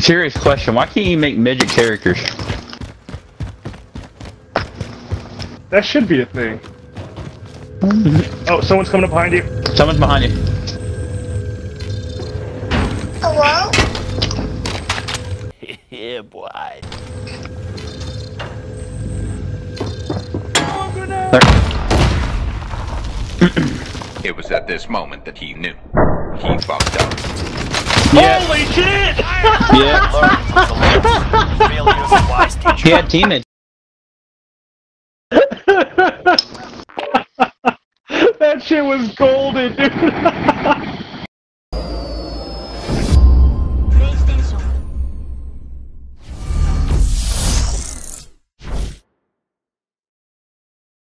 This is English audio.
Serious question, why can't you make midget characters? That should be a thing. Oh, someone's coming up behind you. Someone's behind you. Hello? Yeah, boy. It was at this moment that he knew. He fucked up. Yeah. Holy shit! Yeah. Failure is a wise teacher. He had teammates. That shit was golden, dude.